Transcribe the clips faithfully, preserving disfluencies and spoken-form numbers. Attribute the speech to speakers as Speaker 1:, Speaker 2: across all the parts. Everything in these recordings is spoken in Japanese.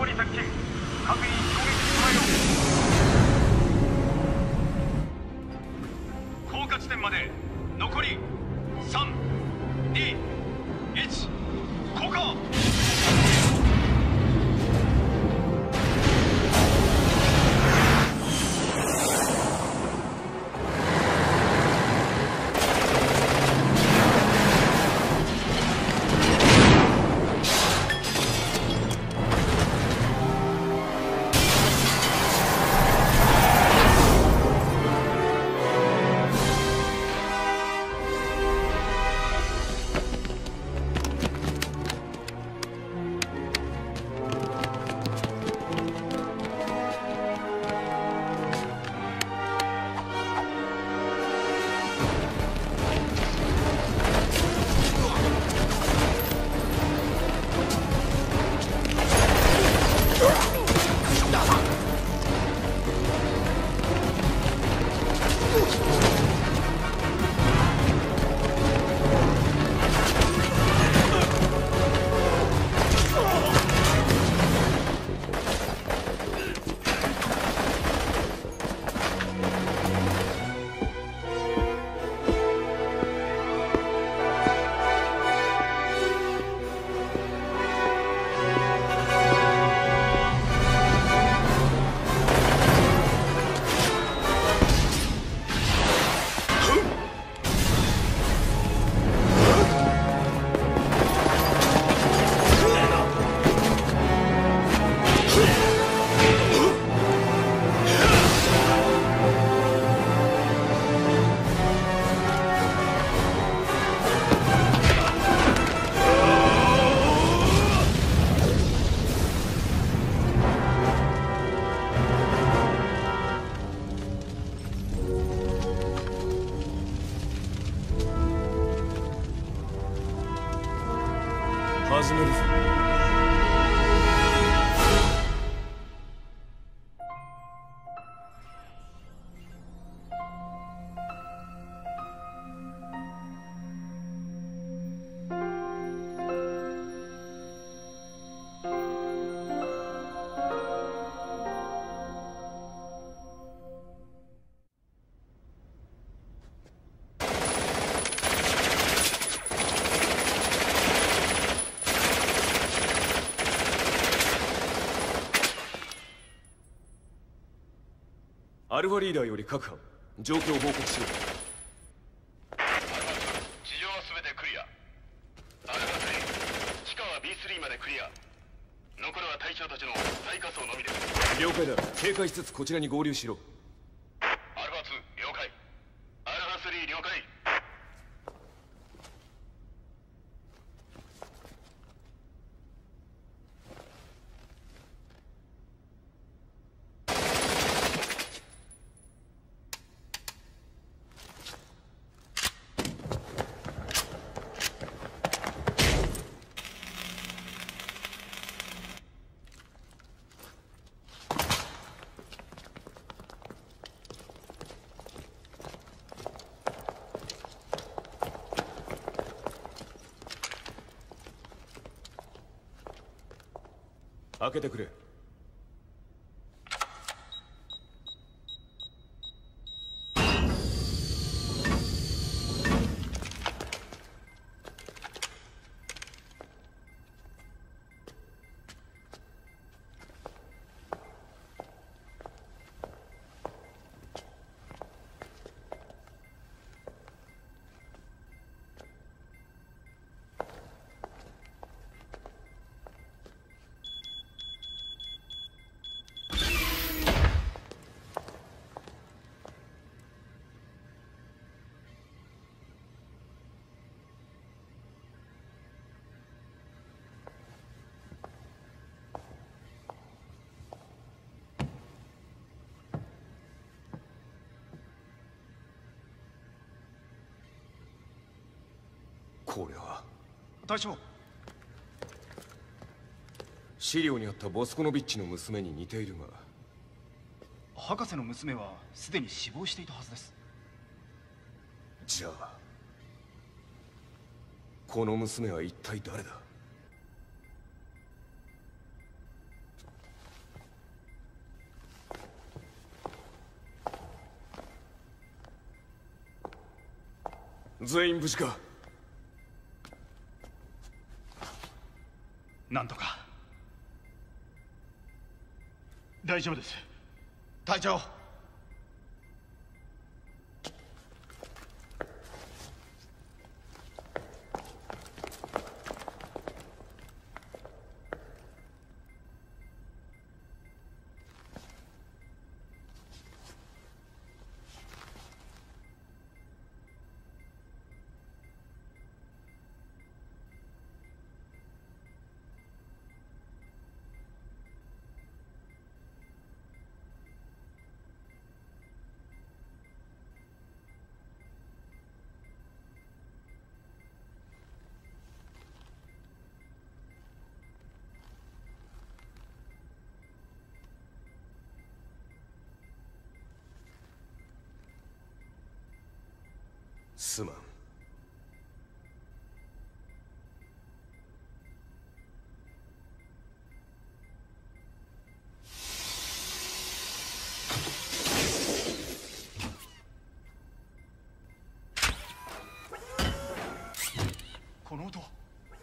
Speaker 1: に接近。各員攻撃に備えよう。降下地点まで残りさん、に、いち、降下。
Speaker 2: 始めるぞ。アルファリーダーより各班、状況を報告しろ。
Speaker 3: 地上は全てクリア。アルファスリー、地下は ビースリー までクリア。残るは隊長たちの最下層のみです。
Speaker 2: 了解だ。警戒しつつこちらに合流しろ。
Speaker 3: アルファツー、了解。アルファスリー、了解。
Speaker 2: 開けてくれ。これは
Speaker 1: 隊長、
Speaker 2: 資料にあったボスコノビッチの娘に似ているが。
Speaker 1: 博士の娘はすでに死亡していたはずです。
Speaker 2: じゃあこの娘は一体誰だ。 全員無事か？
Speaker 1: なんとか大丈夫です。
Speaker 4: 隊長。
Speaker 2: すまん。
Speaker 1: この音は。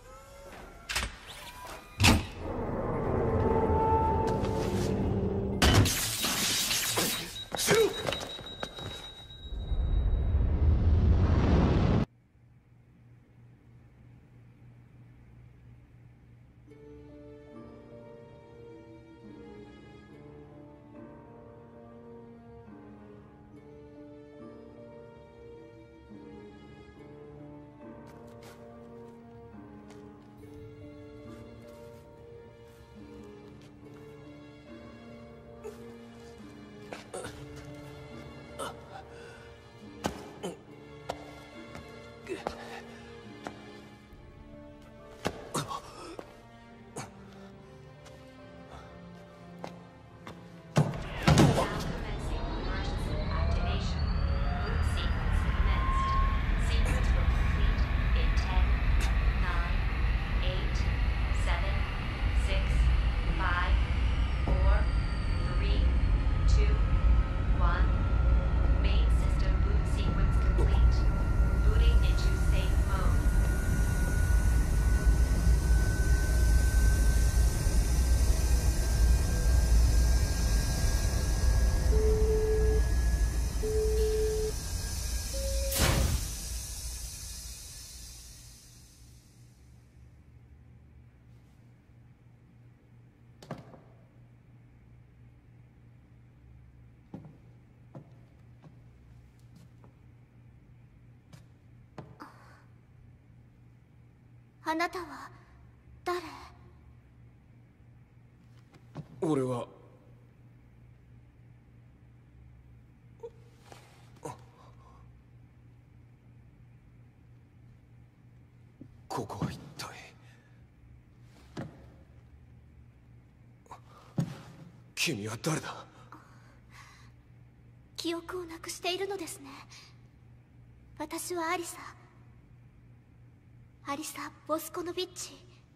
Speaker 5: あなたは誰？
Speaker 2: 俺はここは一体。君は誰だ？
Speaker 5: 記憶をなくしているのですね。私はアリサ。アリサ・ボスコノビッチ。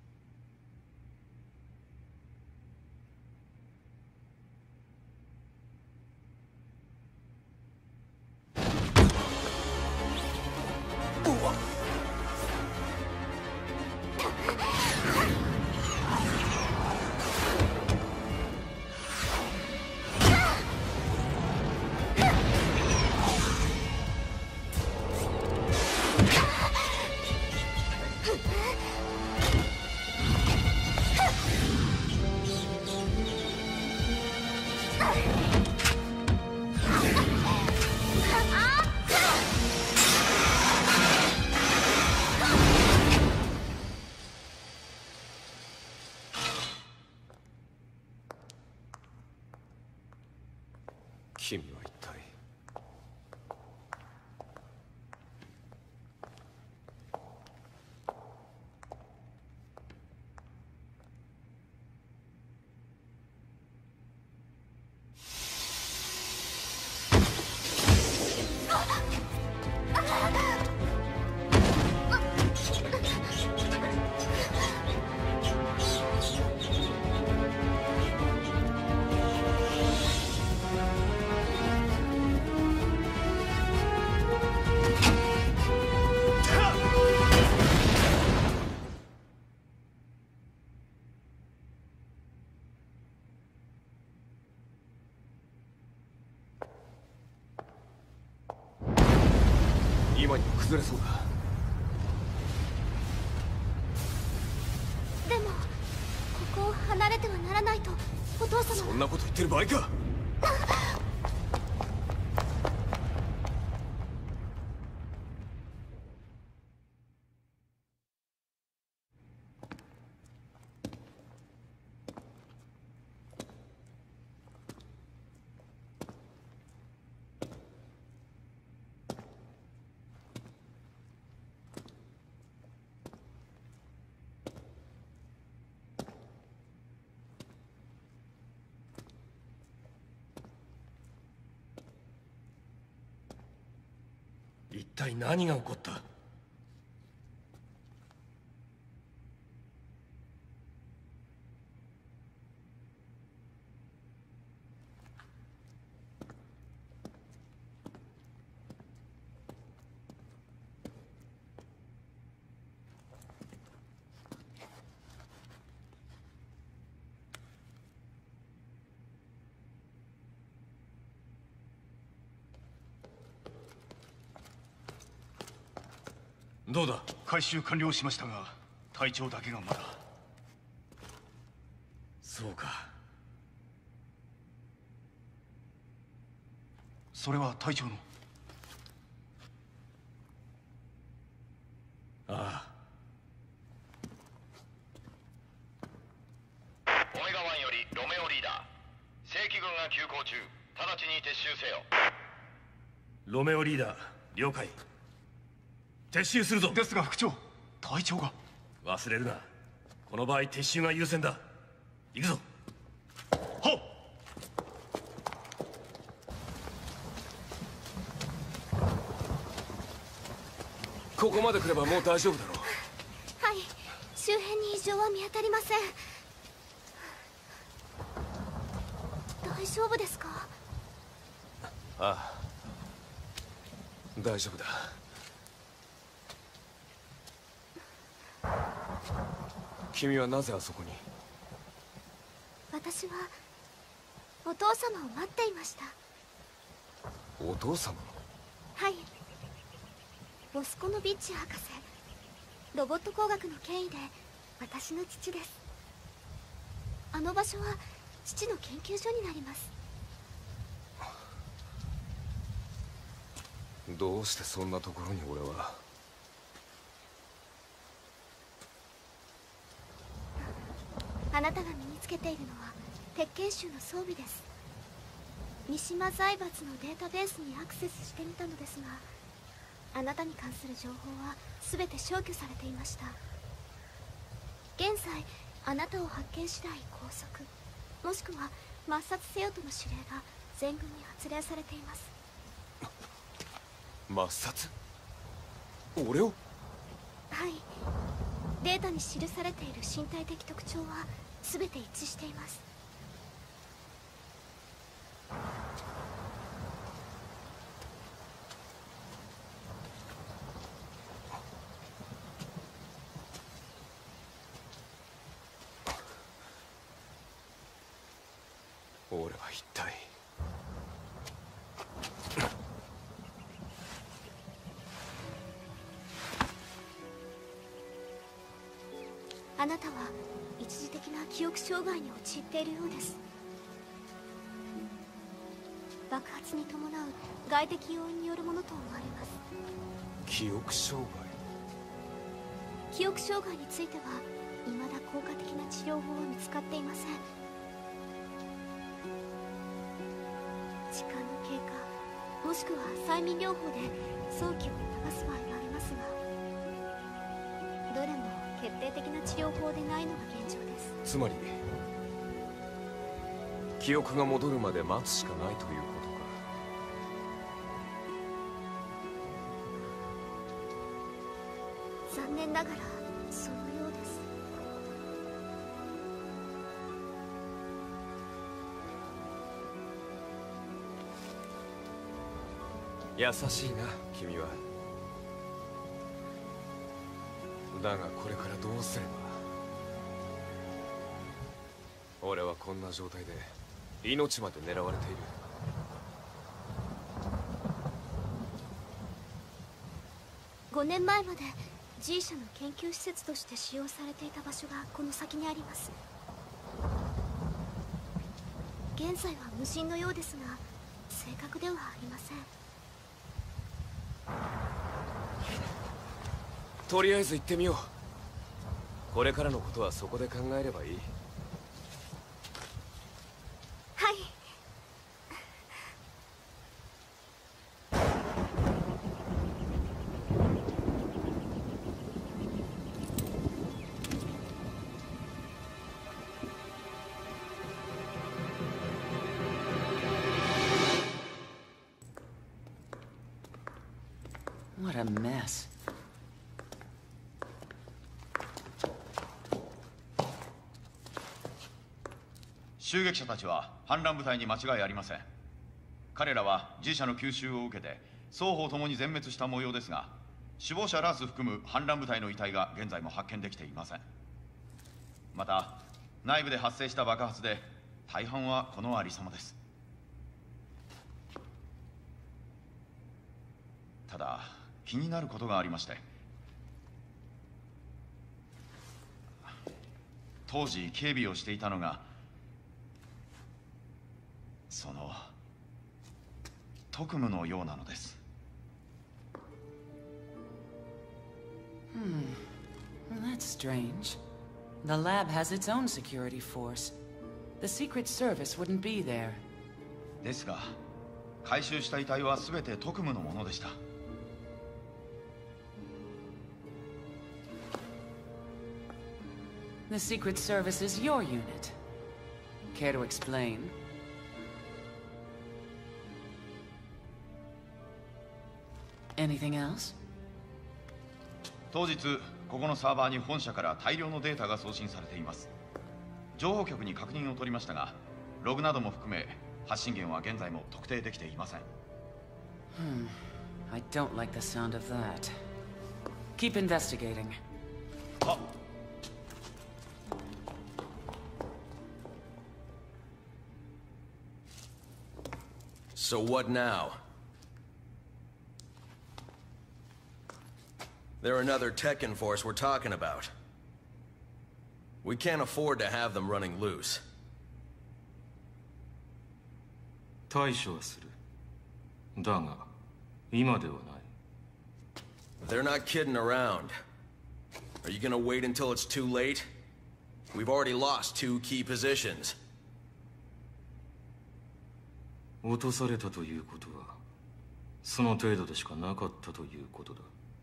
Speaker 2: 君は一体。 前には崩れそうだ。
Speaker 5: でもここを離れてはならないとお父様は。
Speaker 2: そんなこと言ってる場合か。
Speaker 4: 一体何が起こった？どうだ？
Speaker 1: 回収完了しましたが隊長だけがまだ。
Speaker 4: そうか。
Speaker 1: それは隊長の。
Speaker 4: あ
Speaker 3: あ。オメガワンよりロメオリーダー、正規軍が急行中、直ちに撤収せよ。
Speaker 4: ロメオリーダー、了解。撤収するぞ。
Speaker 1: ですが副長、隊長が。
Speaker 4: 忘れるな。この場合撤収が優先だ。行くぞ。
Speaker 1: はっ。
Speaker 2: ここまで来ればもう大丈夫だろう。
Speaker 5: はい、周辺に異常は見当たりません。大丈夫ですか？
Speaker 2: ああ、大丈夫だ。君はなぜあそこに？
Speaker 5: 私はお父様を待っていました。
Speaker 2: お父様？
Speaker 5: はい、ボスコノビッチ博士、ロボット工学の権威で私の父です。あの場所は父の研究所になります。
Speaker 2: どうしてそんなところに俺は。
Speaker 5: あなたが身につけているのは鉄拳衆の装備です。三島財閥のデータベースにアクセスしてみたのですが、あなたに関する情報は全て消去されていました。現在あなたを発見次第拘束、もしくは抹殺せよとの指令が全軍に発令されています。
Speaker 2: 抹殺？俺を？
Speaker 5: はい、データに記されている身体的特徴は全て一致しています。
Speaker 2: 俺は一体。
Speaker 5: あなたは一時的な記憶障害に陥っているようです。爆発に伴う外的要因によるものと思われます。
Speaker 2: 記憶障害？
Speaker 5: 記憶障害については未だ効果的な治療法は見つかっていません。時間の経過、もしくは催眠療法で早期を促す場合がありますが、どれも決定的な治療法でないのが現状です。
Speaker 2: つまり記憶が戻るまで待つしかないということ
Speaker 5: か。残念ながらそのようです。
Speaker 2: 優しいな君は。だがこれからどうすれば。俺はこんな状態で命まで狙われている。
Speaker 5: ごねんまえまで G 社の研究施設として使用されていた場所がこの先にあります。現在は無人のようですが正確ではありません。
Speaker 2: とりあえず行ってみよう。これからのことはそこで考えればいい。
Speaker 5: はい。
Speaker 6: What a mess.
Speaker 7: 襲撃者たちは反乱部隊に間違いありません。彼らは G 社の吸収を受けて双方ともに全滅した模様ですが、首謀者ラース含む反乱部隊の遺体が現在も発見できていません。また内部で発生した爆発で大半はこのありさまです。ただ気になることがありまして、当時警備をしていたのがその特務のようなのです。
Speaker 6: Hmm. That's strange. The lab has its own security force. The Secret Service wouldn't be there.
Speaker 7: ですが、回収した遺体は全て特務のものでした。
Speaker 6: The Secret Service is your unit. Care to explain? Anything else?
Speaker 7: 当日ここのサーバーに本社から大量のデータが送信されています。情報局に確認を取りましたが、ログなども含め発信源は現在も特定できていません。
Speaker 6: Hmm. I don't like the sound of that. Keep investigating.
Speaker 7: あ。
Speaker 2: So what now?
Speaker 8: They're another Tekken force we're talking about. We can't afford to have them running loose.
Speaker 4: 対処はする。だが、今ではない。
Speaker 8: They're not kidding around. Are you gonna wait until it's too late? We've already lost two key positions.
Speaker 4: 落とされたということは、その程度でしかなかったということだ。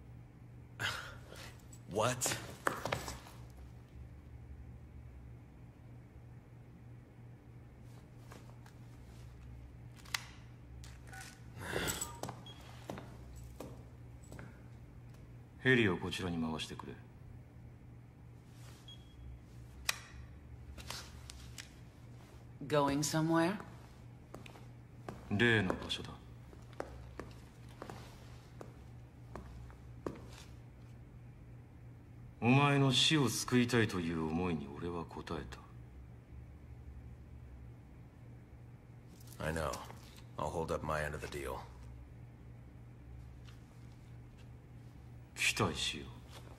Speaker 8: What?
Speaker 4: ヘリをこちらに回してくれ。
Speaker 6: Going somewhere?
Speaker 4: 例の場所だ。お前の死を救いたいという思いに俺は応え
Speaker 8: た。I know. I'll hold up my end of the deal.
Speaker 4: 期待しよう。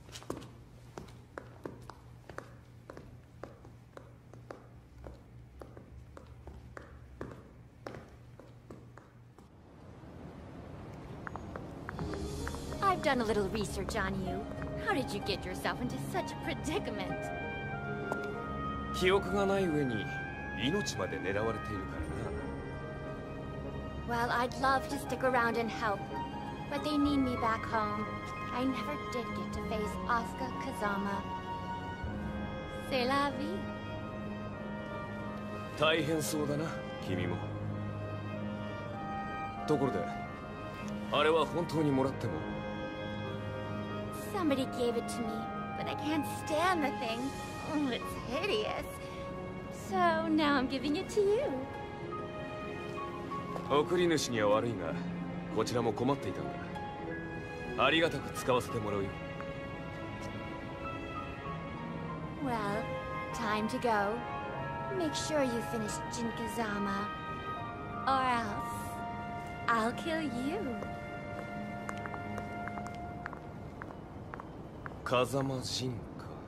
Speaker 9: I've done a little research on you. How did you get yourself into such a predicament?
Speaker 2: 記憶がない上に命まで狙われているからな。
Speaker 9: Well, I'd love to stick around and help, but they need me back home. I never did get to face Asuka Kazama. C'est la vie.
Speaker 2: 大変そうだな、君も。ところで、あれは本当にもらっても。
Speaker 9: Somebody gave it to me, but I can't stand the thing. Oh, it's hideous. So now I'm giving it to you.
Speaker 2: 送り主には悪いが、こちらも困っていたんだ。ありがたく使わせてもらうよ。
Speaker 9: Well, time to go. Make sure you finish Jin Kazama, or else I'll kill you.
Speaker 2: 風間仁か。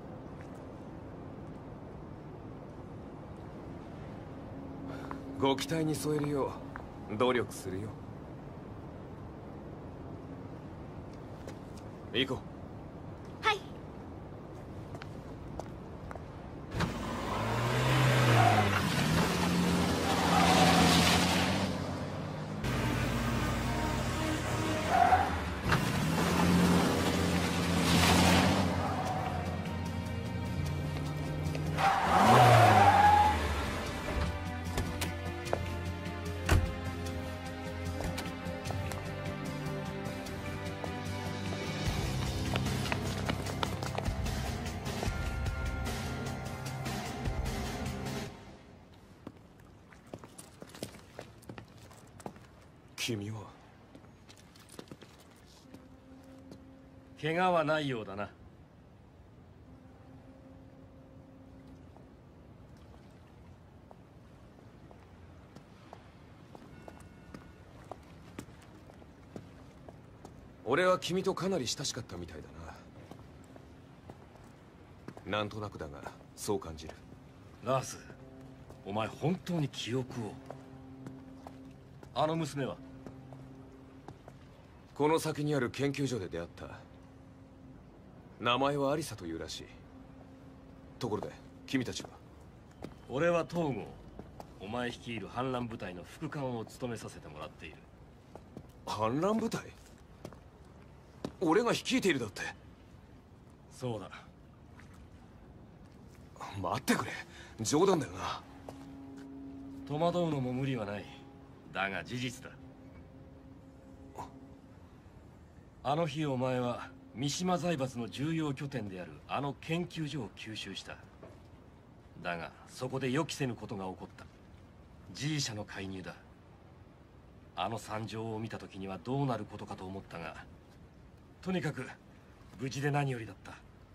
Speaker 2: ご期待に添えるよう努力するよ。行こう。
Speaker 5: はい。
Speaker 2: 君は。
Speaker 10: 怪我はないようだな。
Speaker 2: 俺は君とかなり親しかったみたいだな。なんとなくだがそう感じる。
Speaker 10: ラース、お前本当に記憶を。あの娘は？
Speaker 2: この先にある研究所で出会った。名前はアリサというらしい。ところで君たちは？
Speaker 10: 俺は東郷。お前率いる反乱部隊の副官を務めさせてもらっている。
Speaker 2: 反乱部隊？俺が率いているだって。
Speaker 10: そうだ。
Speaker 2: 待ってくれ、冗談だよな。
Speaker 10: 戸惑うのも無理はない。だが事実だ。あの日お前は三島財閥の重要拠点であるあの研究所を吸収した。だがそこで予期せぬことが起こった。G社の介入だ。あの惨状を見た時にはどうなることかと思ったが、とにかく無事で何よりだった。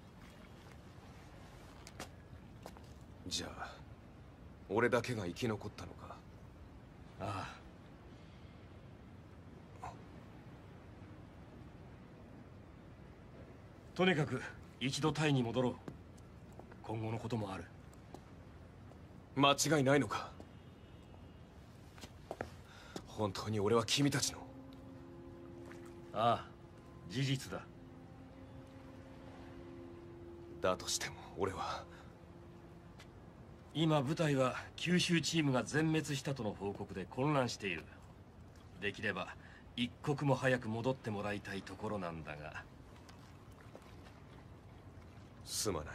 Speaker 2: じゃあ俺だけが生き残ったのか？
Speaker 10: ああ。とにかく一度タイに戻ろう。今後のこともある。
Speaker 2: 間違いないのか？本当に俺は君たちの？
Speaker 10: ああ、事実だ。
Speaker 2: だとしても俺は。
Speaker 10: 今部隊は九州チームが全滅したとの報告で混乱している。できれば一刻も早く戻ってもらいたいところなんだが。
Speaker 2: すまない。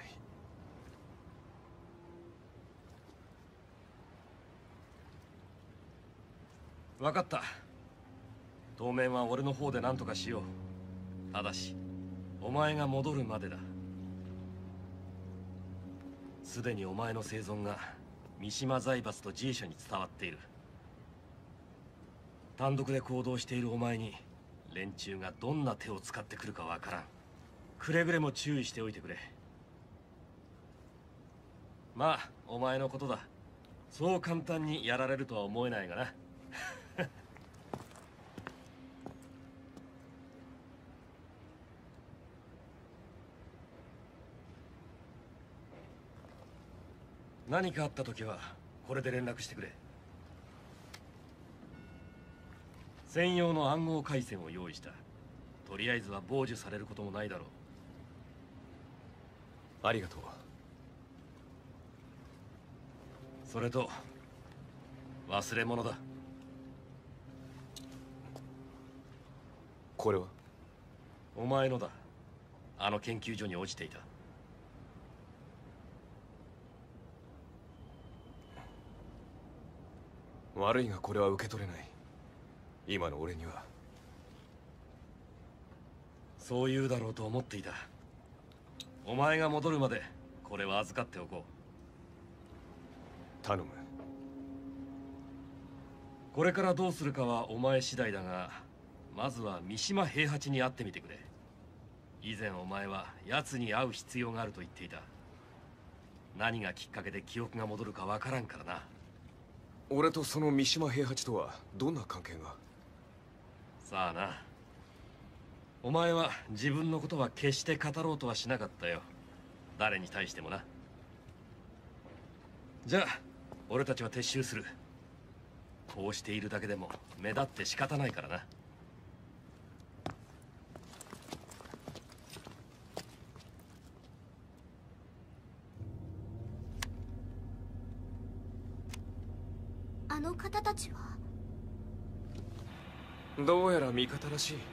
Speaker 10: 分かった。当面は俺の方で何とかしよう。ただしお前が戻るまでだ。すでにお前の生存が三島財閥と G 社に伝わっている。単独で行動しているお前に連中がどんな手を使ってくるかわからん。くれぐれも注意しておいてくれ。まあお前のことだ。そう簡単にやられるとは思えないがな。何かあった時はこれで連絡してくれ。専用の暗号回線を用意した。とりあえずは傍受されることもないだろう。
Speaker 2: ありがとう。
Speaker 10: それと忘れ物だ。
Speaker 2: これは？
Speaker 10: お前のだ。あの研究所に落ちていた。
Speaker 2: 悪いがこれは受け取れない。今の俺には。
Speaker 10: そう言うだろうと思っていた。お前が戻るまでこれは預かっておこう。
Speaker 2: 頼む。
Speaker 10: これからどうするかはお前次第だが、まずは三島平八に会ってみてくれ。以前お前は奴に会う必要があると言っていた。何がきっかけで記憶が戻るかわからんからな。
Speaker 2: 俺とその三島平八とはどんな関係が？
Speaker 10: さあな。 お前は自分のことは決して語ろうとはしなかったよ。誰に対してもな。じゃあ俺たちは撤収する。こうしているだけでも目立って仕方ないからな。
Speaker 5: あの方たちは？
Speaker 2: どうやら味方らしい。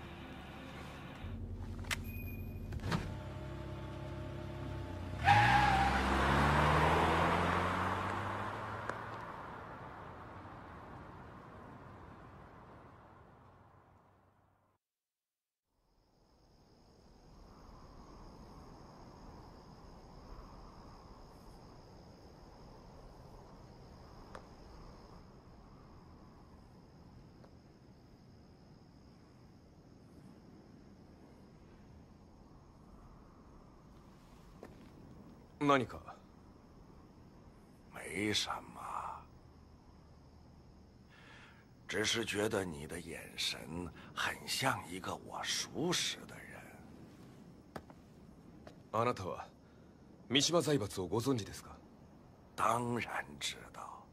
Speaker 2: 何か？
Speaker 11: 没什么，只是觉得你的眼神很像一个我熟识的人。
Speaker 2: あなたは三島財閥をご存知ですか？
Speaker 11: 当然知道。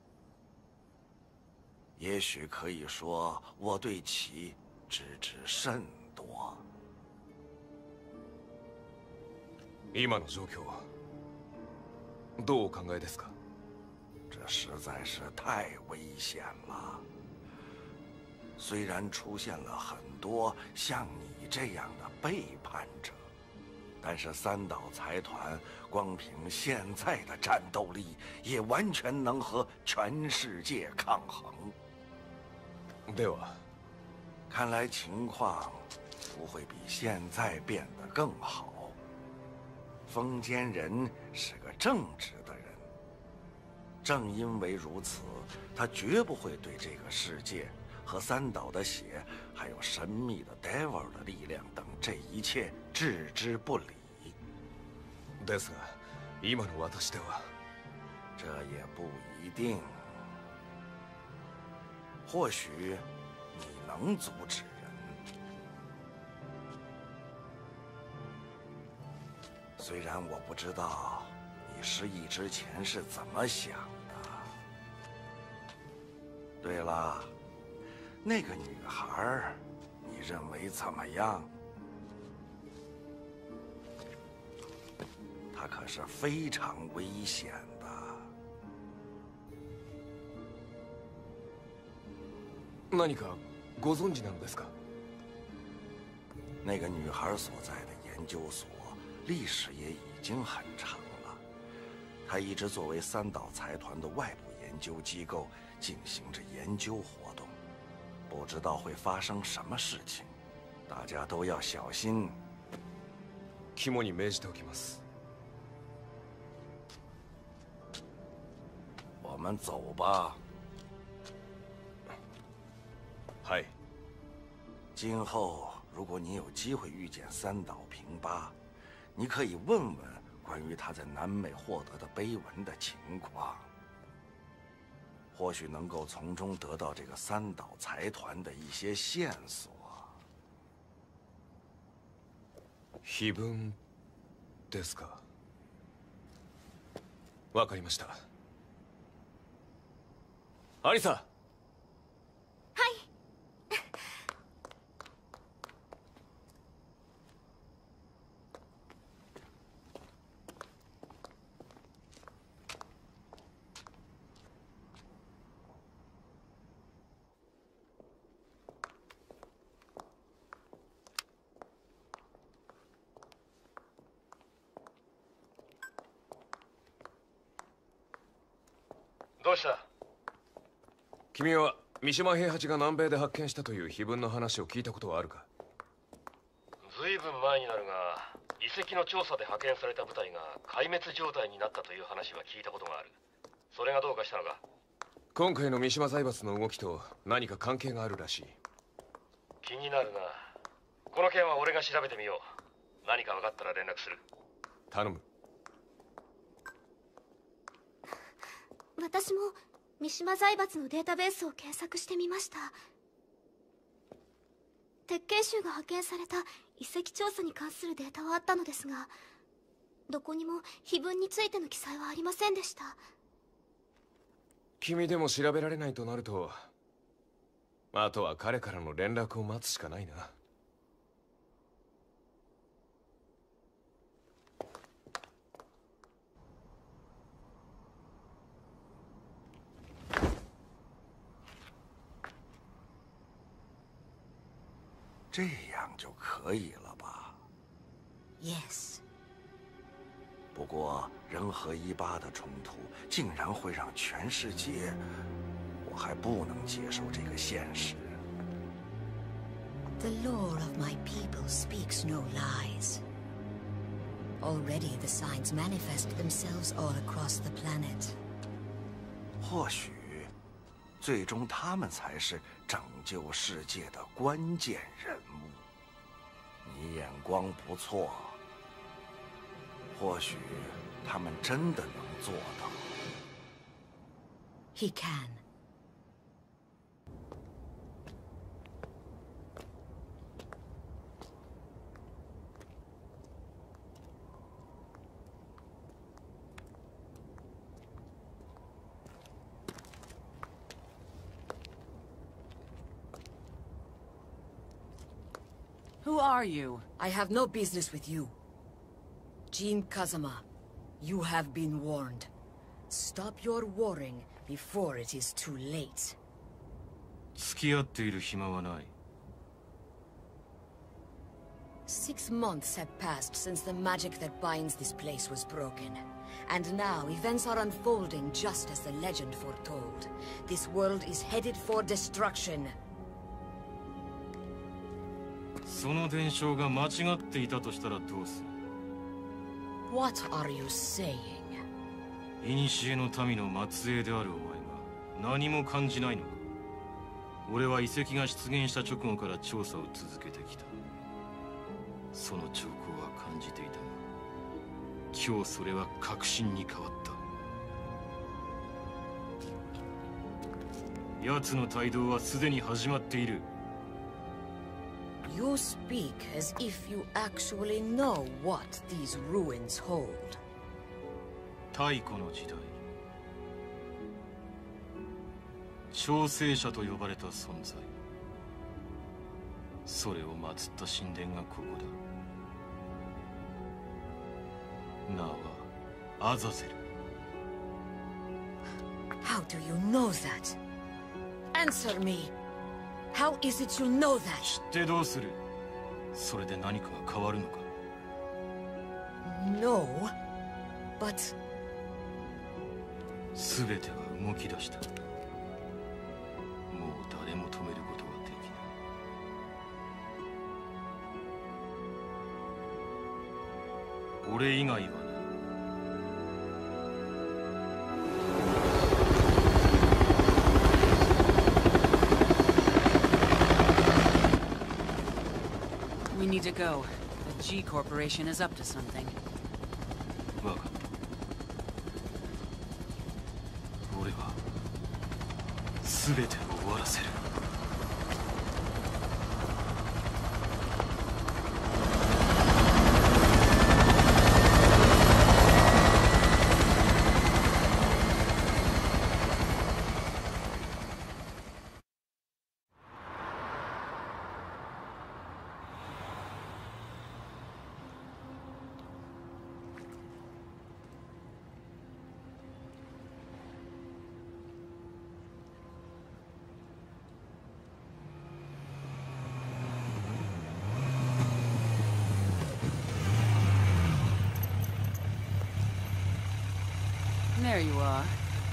Speaker 11: 也许可以说，我对其知之甚多。
Speaker 2: 今の状況はどうお考えですか？
Speaker 11: 这实在是太危险了。虽然出现了很多像你这样的背叛者，但是三岛财团光凭现在的战斗力，也完全能和全世界抗衡。
Speaker 2: では，
Speaker 11: 看来情况不会比现在变得更好。风间人是个正直的人，正因为如此，他绝不会对这个世界和三岛的血，还有神秘的 Devil 的力量等这一切置之不理。
Speaker 2: ですが、今の私では，
Speaker 11: 这也不一定。或许你能阻止。虽然我不知道你失忆之前是怎么想的。对了，那个女孩，你认为怎么样？她可是非常危险的。
Speaker 2: 何かご存知なのですか？
Speaker 11: 那个女孩所在的研究所。历史也已经很长了，他一直作为三岛财团的外部研究机构进行着研究活动，不知道会发生什么事情，大家都要小心。
Speaker 2: 肝に銘じておきます。
Speaker 11: 我们走吧。
Speaker 2: はい。
Speaker 11: 今后如果你有机会遇见三岛平八，你可以问问关于他在南美获得的碑文的情况，或许能够从中得到这个三岛财团的一些线索。
Speaker 2: 碑文ですか。わかりました。アリサ。
Speaker 5: はい。
Speaker 10: どうした？
Speaker 2: 君は三島平八が南米で発見したという碑文の話を聞いたことはあるか？
Speaker 10: ずいぶん前になるが、遺跡の調査で派遣された部隊が壊滅状態になったという話は聞いたことがある。それがどうかしたのか？
Speaker 2: 今回の三島財閥の動きと何か関係があるらしい。
Speaker 10: 気になるな。この件は俺が調べてみよう。何か分かったら連絡する。
Speaker 2: 頼む。
Speaker 5: 私も三島財閥のデータベースを検索してみました。 鉄拳衆が派遣された遺跡調査に関するデータはあったのですが、どこにも碑文についての記載はありませんでした。
Speaker 2: 君でも調べられないとなると、あとは彼からの連絡を待つしかないな。
Speaker 11: 这样就可以了吧
Speaker 12: ？Yes。
Speaker 11: 不过人和伊巴的冲突竟然会让全世界，我还不能接受这个现实。
Speaker 12: The lore of my people speaks no lies. Already the signs manifest themselves all across the planet.
Speaker 11: 或许，最终他们才是拯救世界的关键人物。你眼光不错，或许他们真的能做到。
Speaker 12: He can.
Speaker 6: Who are you?
Speaker 12: I have no business with you. Jin Kazama, you have been warned. Stop your warring before it is too late.
Speaker 4: 付き合っている暇はない。
Speaker 12: Six months have passed since the magic that binds this place was broken. And now events are unfolding just as the legend foretold. This world is headed for destruction.
Speaker 4: その伝承が間違っていたとしたらどうする？
Speaker 12: What are you saying?
Speaker 4: 古の民の末裔であるお前が何も感じないのか？俺は遺跡が出現した直後から調査を続けてきた。その兆候は感じていたが、今日それは確信に変わった。奴の帯同はすでに始まっている。
Speaker 12: You speak as if you actually know what these ruins hold.
Speaker 4: 太古の時代、調整者と呼ばれた存在。それを祀った神殿がここだ。名はアザゼル。
Speaker 12: How do you know that? Answer me. How is it you know that?
Speaker 4: 知ってどうする？それで何かが変わるのか？
Speaker 12: No, but
Speaker 4: 全ては動き出した。もう誰も止めることはできない。俺以外はね。
Speaker 6: We need to go. The G Corporation is up to something.
Speaker 4: わかった。俺は全てを終わらせる。
Speaker 6: There you are.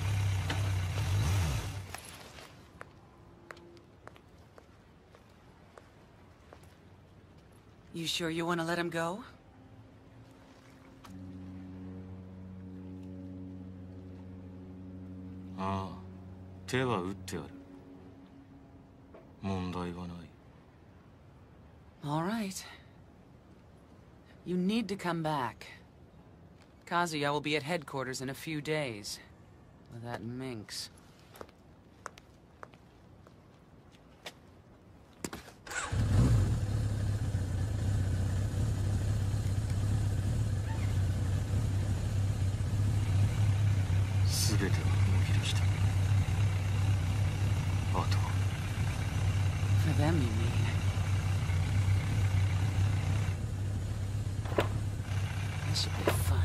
Speaker 6: You sure you want to let him go?
Speaker 4: ああ、手は打ってある。問題はない。
Speaker 6: All right. You need to come back. Kazuya will be at headquarters in a few days. With that minx.
Speaker 4: 全てを脱ぎ出した。あとは
Speaker 6: For them, you mean? This should be fun.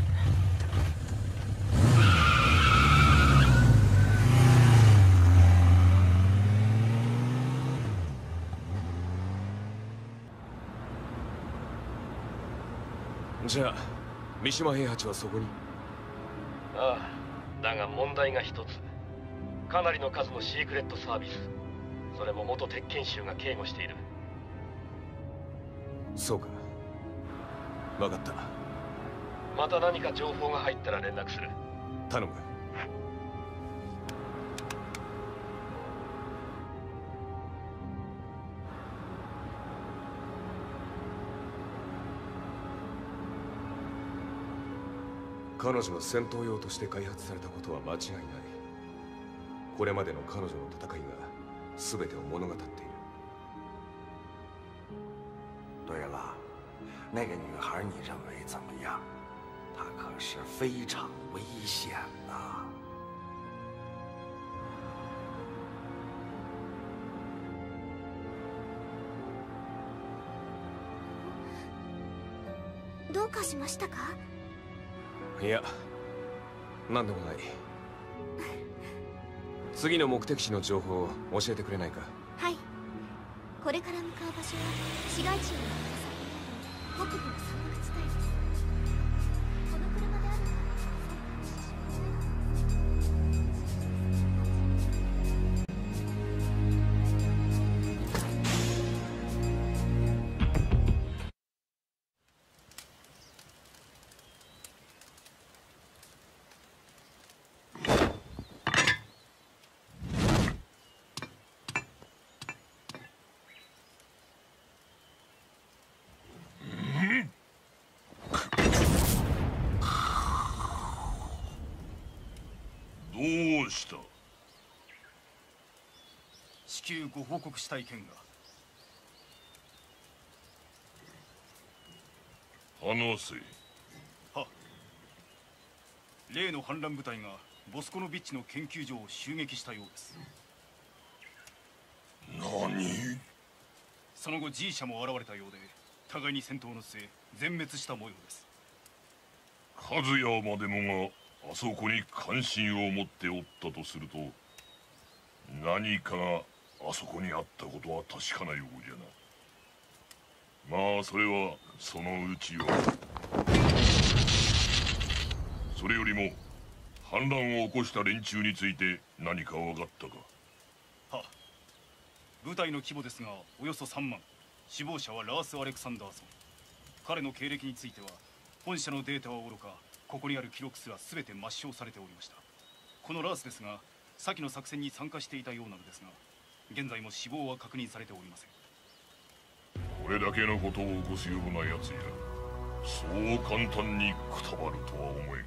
Speaker 2: じゃあ三島平八はそこに？
Speaker 10: ああ、だが問題が一つ。かなりの数のシークレットサービス、それも元鉄拳衆が警護している。
Speaker 2: そうか、分かった。
Speaker 10: また何か情報が入ったら連絡する。
Speaker 2: 頼む。彼女の戦闘用として開発されたことは間違いない。これまでの彼女の戦いが全てを物語っている。
Speaker 11: 对了，那个女孩你认为怎么样？她可是非常危险的。
Speaker 5: どうかしましたか？
Speaker 2: いや、何でもない。次の目的地の情報を教えてくれないか？
Speaker 5: はい。これから向かう場所は市街地の北部の山岳地帯です。この車であれば
Speaker 3: どうした？
Speaker 1: 至急ご報告したい件が。
Speaker 3: 話せ。
Speaker 1: は。例の反乱部隊がボスコノビッチの研究所を襲撃したようです。
Speaker 3: 何？
Speaker 1: その後 G 社も現れたようで、互いに戦闘の末全滅した模様です。
Speaker 3: 和也までもがあそこに関心を持っておったとすると、何かがあそこにあったことは確かなようじゃな。まあそれはそのうちよ。それよりも反乱を起こした連中について何か分かったか？
Speaker 1: は。部隊の規模ですがおよそさんまん。死亡者はラース・アレクサンダーソン。彼の経歴については本社のデータはおろか、ここにある記録すら全て抹消されておりました。このラースですが、先の作戦に参加していたようなのですが、現在も死亡は確認されておりません。
Speaker 3: これだけのことを起こすようなやつや、そう簡単にくたばるとは思えん。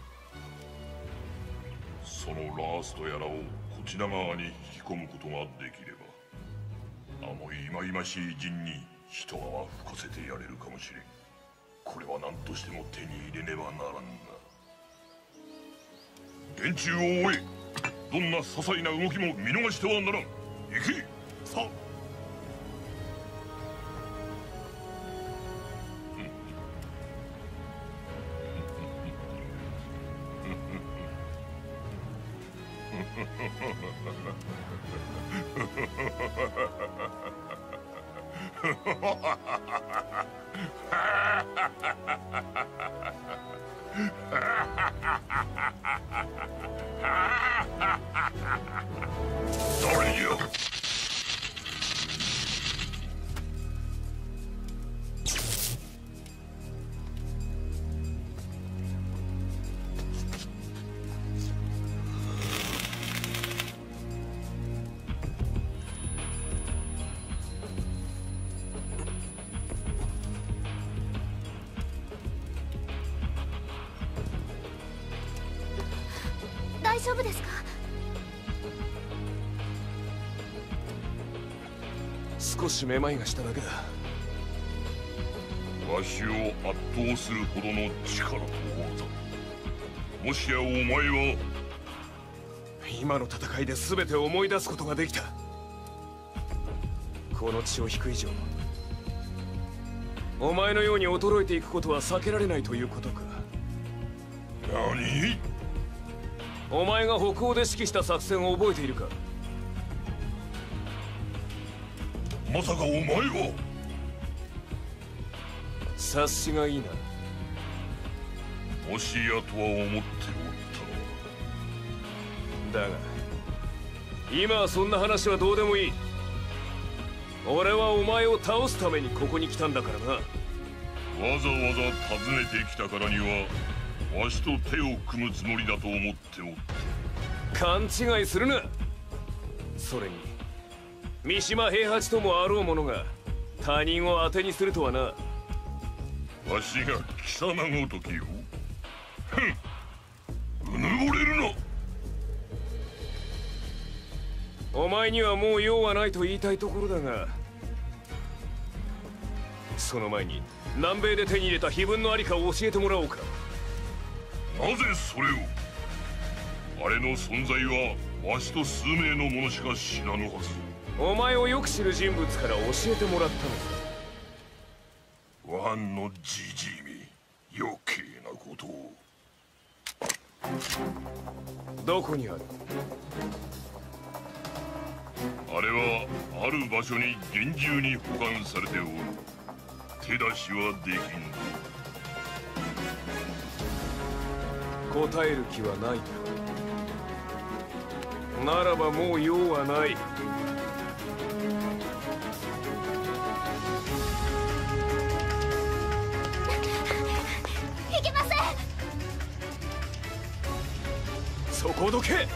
Speaker 3: そのラースとやらをこちら側に引き込むことができれば、あの忌々しい陣に一泡吹かせてやれるかもしれん。これは何としても手に入れねばならんな。連中を追え。どんな些細な動きも見逃してはならん。行け。さあ。誰よ。
Speaker 5: 大丈夫ですか？
Speaker 2: 少しめまいがしただけだ。
Speaker 3: わしを圧倒するほどの力と技。もしやお前は
Speaker 2: 今の戦いで全て思い出すことができた。この血を引く以上、お前のように衰えていくことは避けられないということか。
Speaker 3: 何？
Speaker 2: お前が北欧で指揮した作戦を覚えているか？
Speaker 3: まさかお前は？
Speaker 2: 察しがいいな。
Speaker 3: もしやとは思っておった
Speaker 2: だが今はそんな話はどうでもいい。俺はお前を倒すためにここに来たんだからな。
Speaker 3: わざわざ訪ねてきたからにはわしと手を組むつもりだと思っておった。
Speaker 2: 勘違いするな。それに三島平八ともあろう者が他人を当てにするとはな。
Speaker 3: わしが貴様ごときよ。ふん、うぬぼれるな。
Speaker 2: お前にはもう用はないと言いたいところだが、その前に南米で手に入れた碑文のありかを教えてもらおうか。
Speaker 3: なぜそれを？あれの存在はわしと数名の者しか知らぬはず。
Speaker 2: お前をよく知る人物から教えてもらったの
Speaker 3: さ。わんのじじいめ、余計なことを。
Speaker 2: どこにある？
Speaker 3: あれはある場所に厳重に保管されておる。手出しはできん。
Speaker 2: 答える気はないか。ならばもう用はない。
Speaker 5: いけません。
Speaker 2: そこどけ。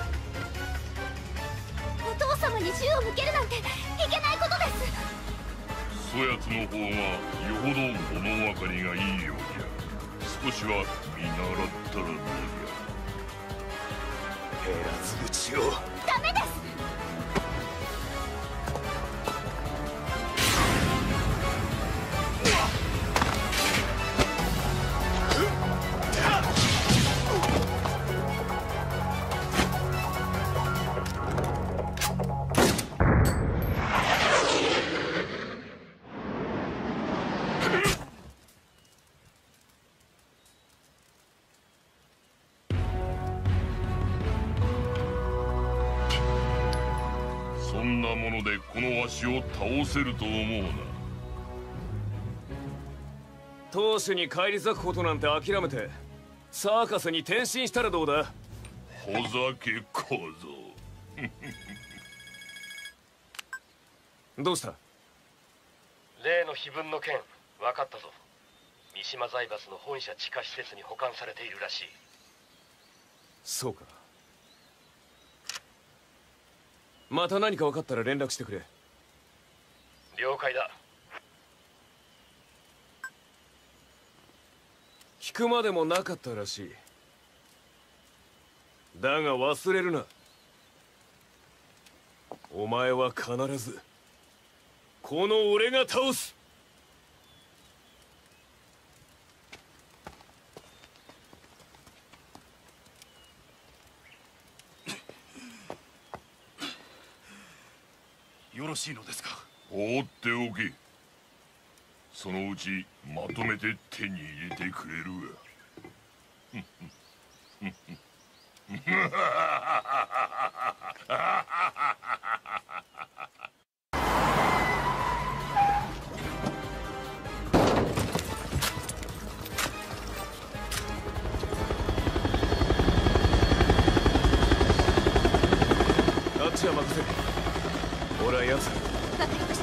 Speaker 5: お父様に銃を向けるなんていけないことです。
Speaker 3: そやつの方がよほど物分かりがいいようじゃ。少しは見習ったらどうじゃ。
Speaker 2: 減らず口を。
Speaker 5: ダメです。
Speaker 3: そんなものでこのわしを倒せると思うな。
Speaker 2: 当主に返り咲くことなんて諦めてサーカスに転身したらどうだ？
Speaker 3: ほざけ小僧。
Speaker 2: どうした？
Speaker 10: 例の碑文の件分かったぞ。三島財閥の本社地下施設に保管されているらしい。
Speaker 2: そうか。また何か分かったら連絡してくれ。
Speaker 10: 了解だ。
Speaker 2: 聞くまでもなかったらしい。だが忘れるな。お前は必ずこの俺が倒す。
Speaker 1: よろしいのですか？
Speaker 3: 放っておけ。そのうちまとめて手に入れてくれるわ。
Speaker 2: あっちは任せ。俺は奴。
Speaker 5: わかりました。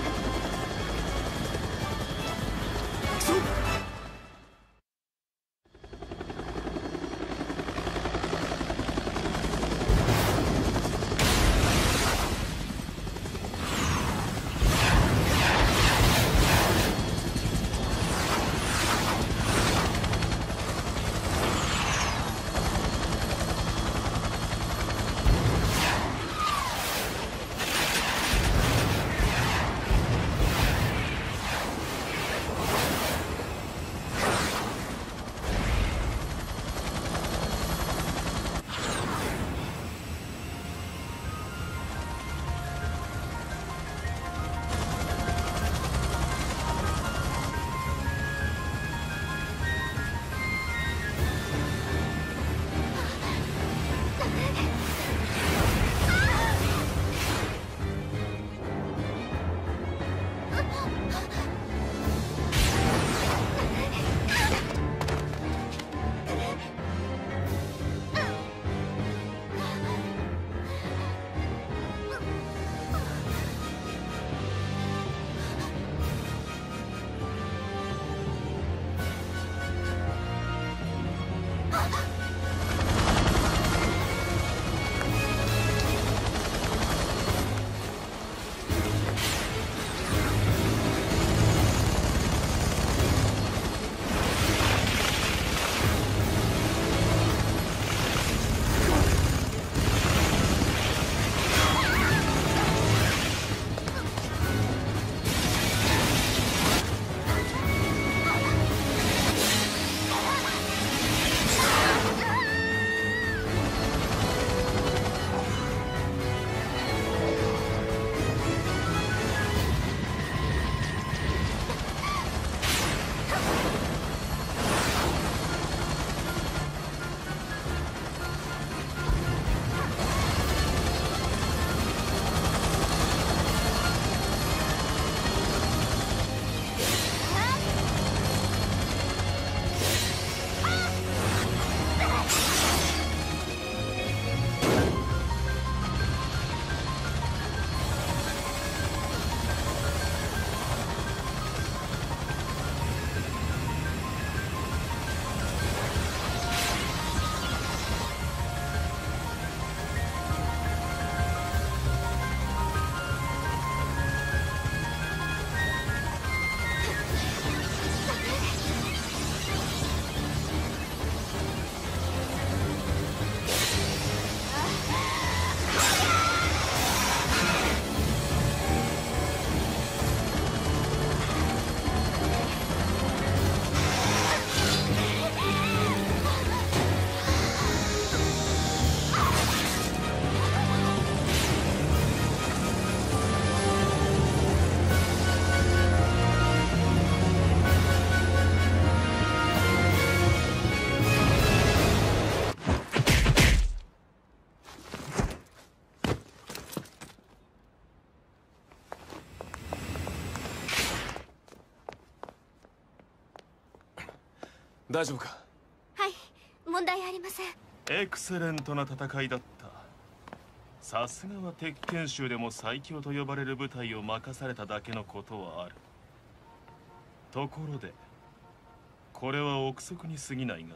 Speaker 2: 大丈夫か？
Speaker 5: はい、問題ありません。
Speaker 1: エクセレントな戦いだった。さすがは鉄拳衆でも最強と呼ばれる部隊を任されただけのことはある。ところでこれは憶測に過ぎないが、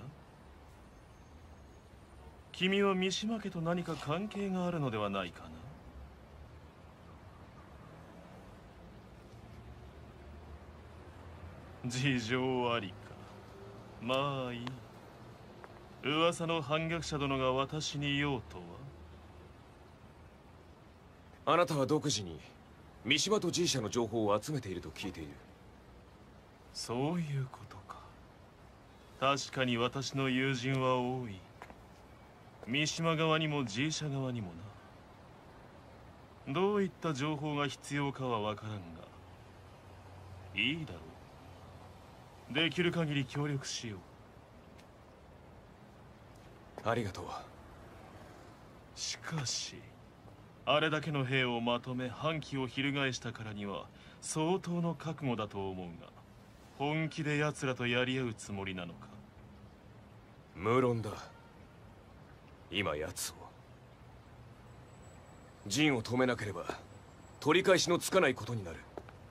Speaker 1: 君は三島家と何か関係があるのではないかな？事情ありか。まあいい。噂の反逆者殿が私に言おうと
Speaker 2: は？あなたは独自に三島と G 社の情報を集めていると聞いている。
Speaker 1: そういうことか。確かに私の友人は多い。三島側にも G 社側にもな。どういった情報が必要かは分からんが、いいだろう。できる限り協力しよ
Speaker 2: う。ありがとう。
Speaker 1: しかしあれだけの兵をまとめ反旗を翻したからには相当の覚悟だと思うが、本気で奴らとやり合うつもりなのか？
Speaker 2: 無論だ。今奴を陣を止めなければ取り返しのつかないことになる。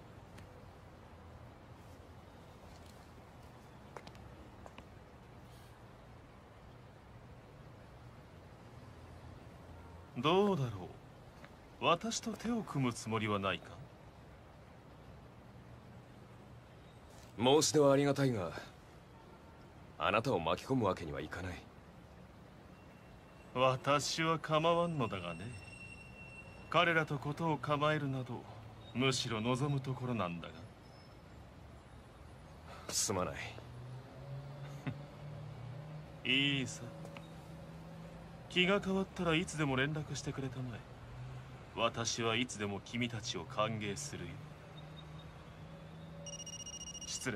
Speaker 1: どうだろう。私と手を組むつもりはないか？
Speaker 2: 申し出はありがたいが、あなたを巻き込むわけにはいかない。
Speaker 1: 私は構わんのだがね。彼らとことを構えるなどむしろ望むところなんだが。
Speaker 2: すまない。
Speaker 1: いいさ。気が変わったらいつでも連絡してくれたまえ。私はいつでも君たちを歓迎するよ。失礼。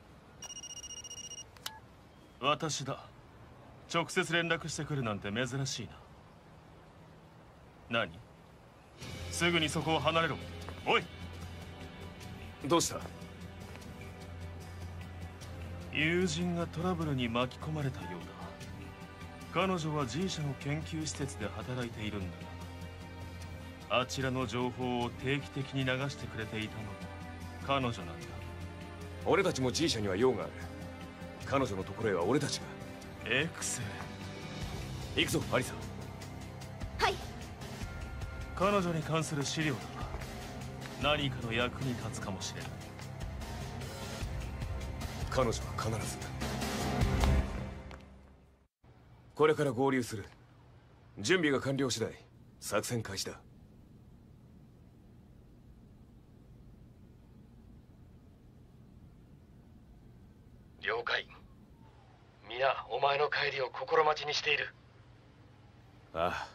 Speaker 1: 私だ。直接連絡してくるなんて珍しいな。何？すぐにそこを離れろ。おい！
Speaker 2: どうした？
Speaker 1: 友人がトラブルに巻き込まれたようだ。彼女は G 社の研究施設で働いているんだが、あちらの情報を定期的に流してくれていたのも彼女なんだ。
Speaker 2: 俺たちも G 社には用がある。彼女のところへは俺たちが。
Speaker 1: エクセレン。
Speaker 2: 行くぞアリサ。
Speaker 5: はい。
Speaker 1: 彼女に関する資料だ。何かの役に立つかもしれない。
Speaker 2: 彼女は必ずこれから合流する。準備が完了次第作戦開始だ。
Speaker 10: 了解。皆お前の帰りを心待ちにしている。
Speaker 2: あ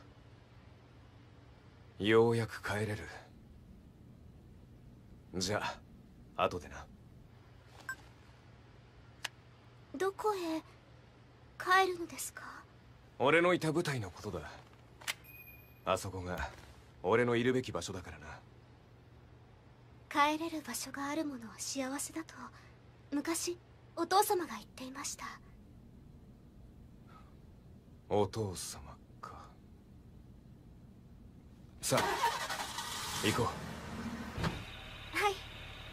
Speaker 2: あ、ようやく帰れる。じゃあ後でな。
Speaker 5: どこへ帰るのですか？
Speaker 2: 俺のいた部隊のことだ。あそこが俺のいるべき場所だからな。
Speaker 5: 帰れる場所があるものは幸せだと昔お父様が言っていました。
Speaker 2: お父様か。さあ行こう。
Speaker 5: はい。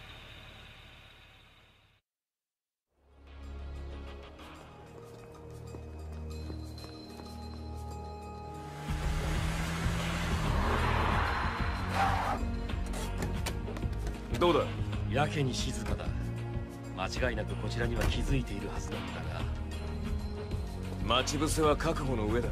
Speaker 2: どうだ？
Speaker 10: やけに静かだ。間違いなくこちらには気づいているはずなんだが。
Speaker 2: 待ち伏せは覚悟の上だ。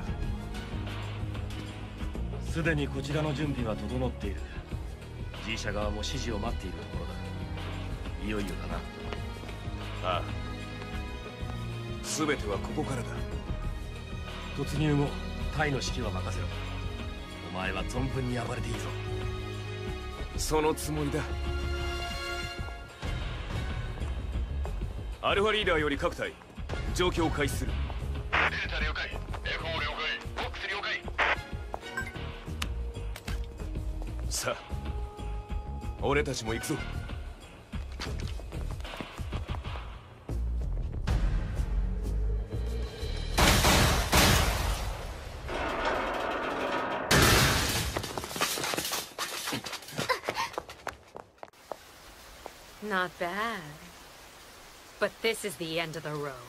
Speaker 10: すでにこちらの準備は整っている。 G 社側も指示を待っているところだ。いよいよだな。
Speaker 2: ああ、全てはここからだ。
Speaker 10: 突入後タイの指揮は任せろ。お前は存分に暴れていいぞ。
Speaker 2: そのつもりだ。アルファリーダーより各隊状況を開始する。
Speaker 3: データ了解。エコー了解。ボックス了解。
Speaker 2: さあ俺たちも行くぞ。
Speaker 13: Not bad. But this is the end of the road.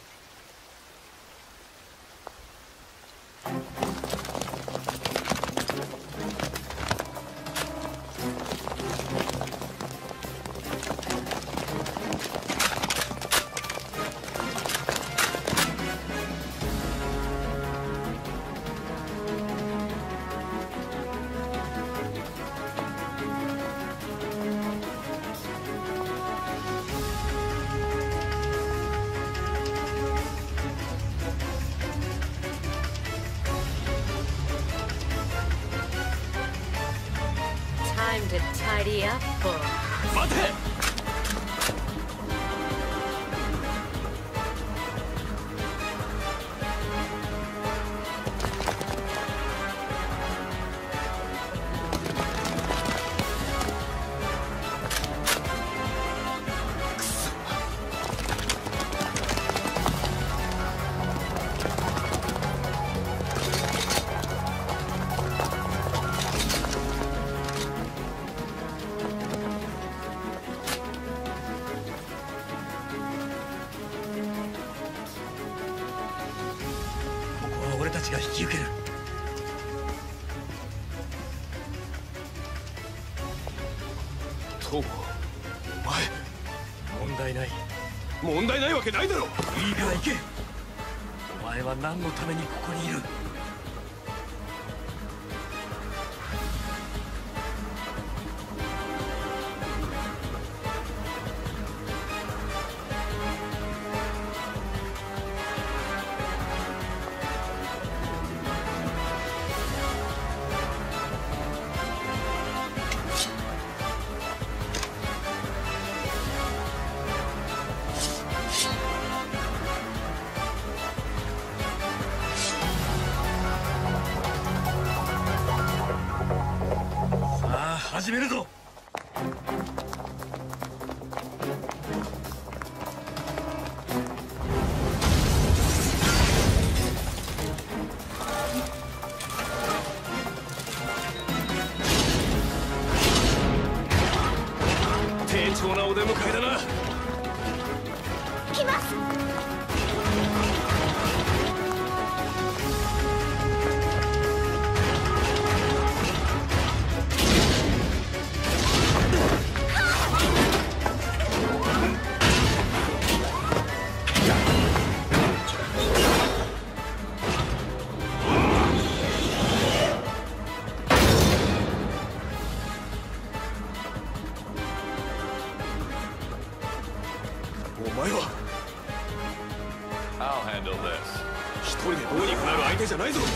Speaker 13: Time to tidy up, boy.
Speaker 10: 待て!
Speaker 14: I'll handle this.
Speaker 2: 一人でどうにかなる相手じゃないぞ。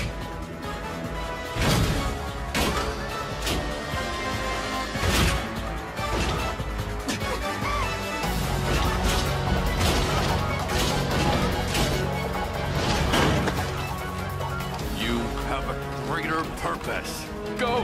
Speaker 14: You have a greater purpose. Go!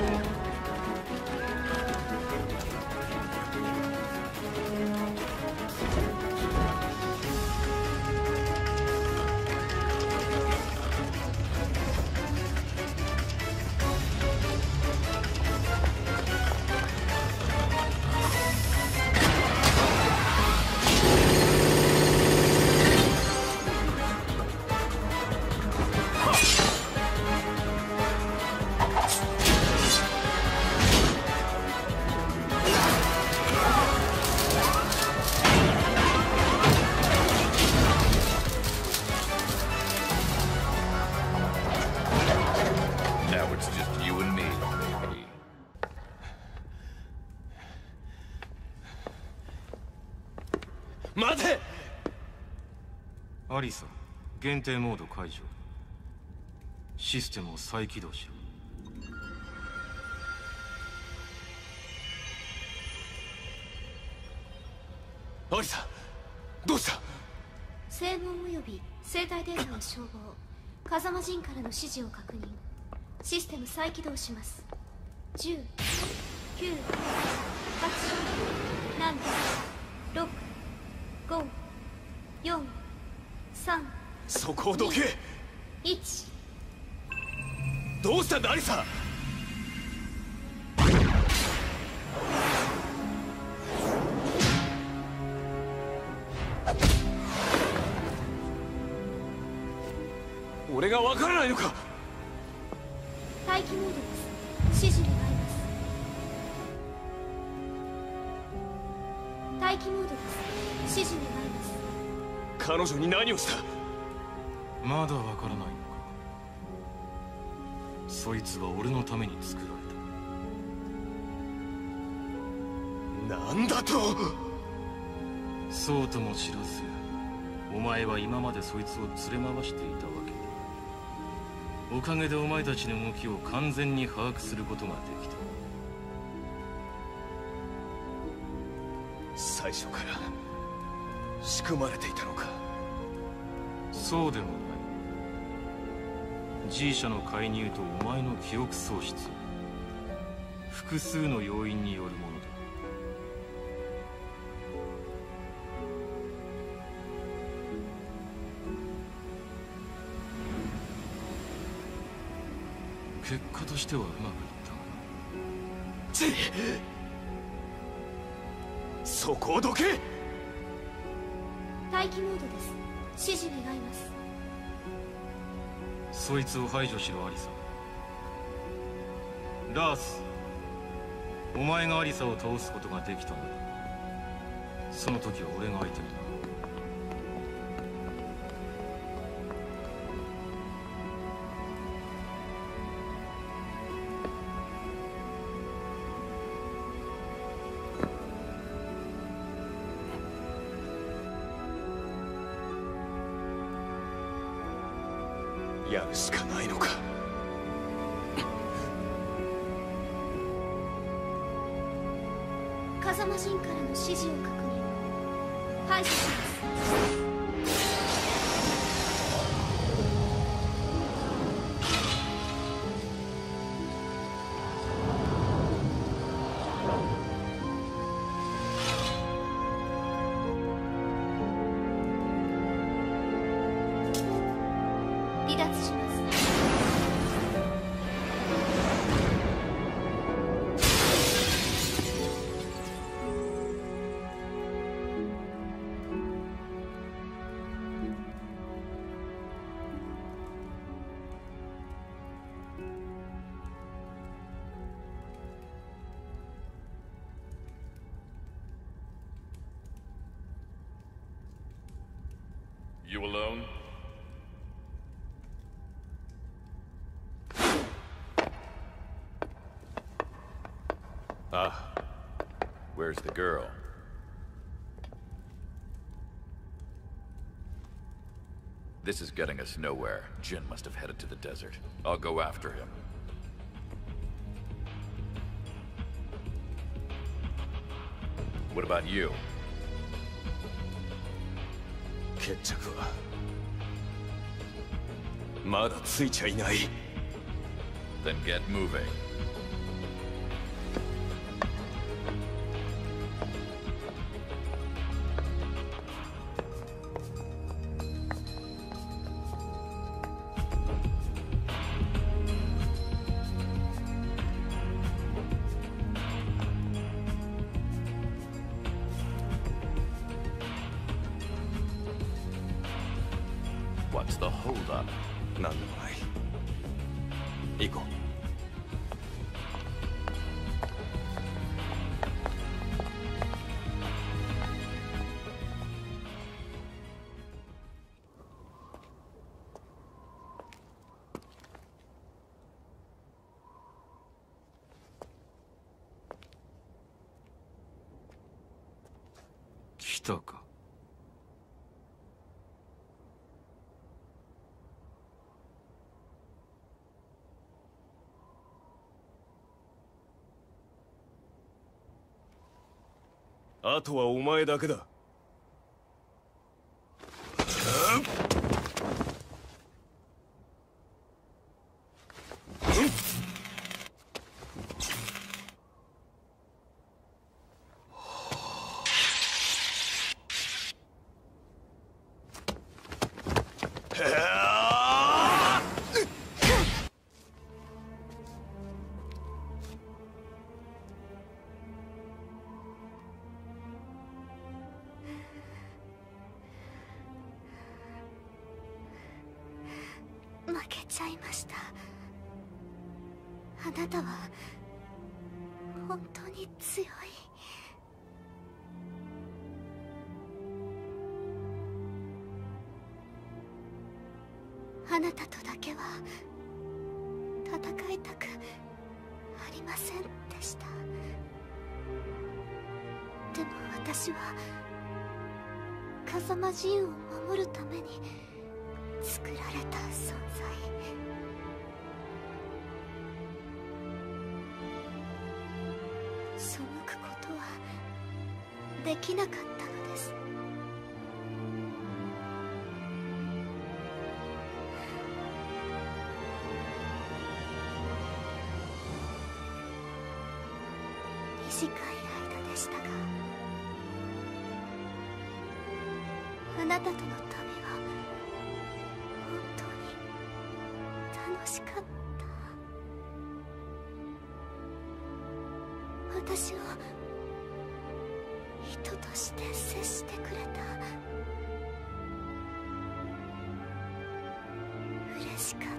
Speaker 10: Mate!
Speaker 4: アリサ、限定モード解除。システムを再起動し
Speaker 10: ろ。アリサ、どうした？
Speaker 5: 声紋及び生体データを照合。風間陣からの指示を確認。システム再起動します。じゅう、きゅう、はち、なな、ろく、ご、よん、さん。
Speaker 10: そこをどけ。
Speaker 5: いち。
Speaker 10: どうしたんだアリサ？
Speaker 2: がわからないのか。
Speaker 5: 待機モードです。指示願います。待機モードです。指示願います。
Speaker 2: 彼女に何をした。
Speaker 4: まだわからないのか。そいつは俺のために作られた。
Speaker 2: なんだと。
Speaker 4: そうとも知らず、お前は今までそいつを連れ回していたわけだ。おかげでお前たちの動きを完全に把握することができた。
Speaker 2: 最初から仕組まれていたのか。
Speaker 4: そうでもない。G 社の介入とお前の記憶喪失、複数の要因によるものだ。結果としてはうまくいったが。
Speaker 2: そこをどけ。
Speaker 5: 待機モードです。指示願います。
Speaker 4: そいつを排除しろ、アリサ。ラース、お前がアリサを倒すことができたなら、その時は俺が相手になる。
Speaker 2: やるしかないのか。
Speaker 5: 風間陣からの指示を確認。排除します。離脱します。
Speaker 14: You alone?
Speaker 2: Ah.
Speaker 14: Where's the girl? This is getting us nowhere. Jin must have headed to the desert. I'll go after him. What about you?
Speaker 2: 決着はまだついちゃいない。
Speaker 14: Then get moving. What's the holdup?
Speaker 2: なんでもない。行こう。
Speaker 4: 来たか。
Speaker 2: あとはお前だけだ。
Speaker 5: ちゃいました。あなたは本当に強い。あなたとだけは戦いたくありませんでした。でも私は風間自由を守るために作られた存在。背くことはできなかったのです。短い間でしたが、あなたとの旅は本当に楽しかった。私を人として接してくれた。嬉しかった。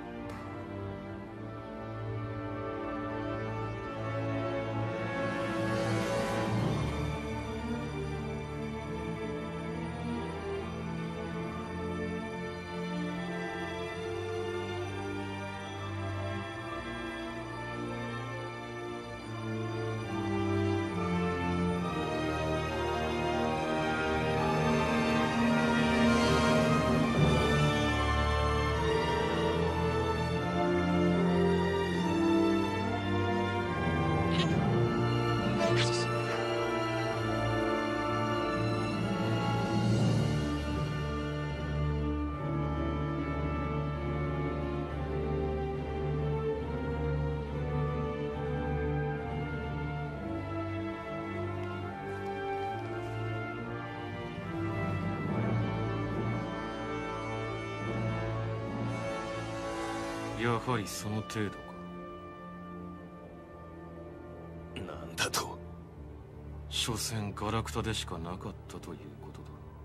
Speaker 4: やはりその程度か。
Speaker 2: なんだと。
Speaker 4: 所詮ガラクタでしかなかったということ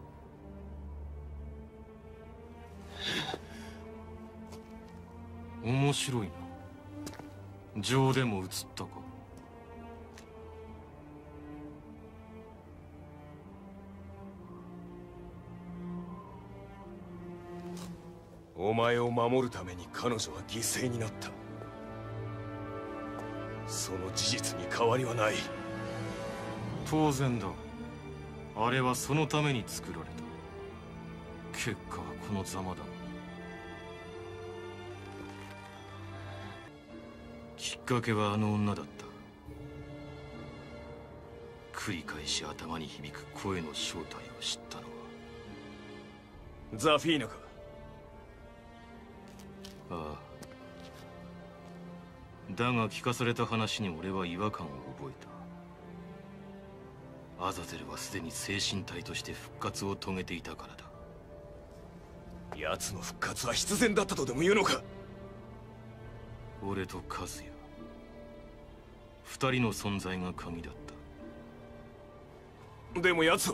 Speaker 4: だ。面白いな。情でも映ったか。
Speaker 2: お前を守るために彼女は犠牲になった。その事実に変わりはない。
Speaker 4: 当然だ。あれはそのために作られた。結果はこのざまだ。きっかけはあの女だった。繰り返し頭に響く声の正体を知ったのは
Speaker 2: ザフィーナか。
Speaker 4: ああ。だが聞かされた話に俺は違和感を覚えた。アザゼルはすでに精神体として復活を遂げていたからだ。
Speaker 2: 奴の復活は必然だったとでも言うのか。
Speaker 4: 俺とカズヤ、二人の存在が鍵だった。
Speaker 2: でも奴は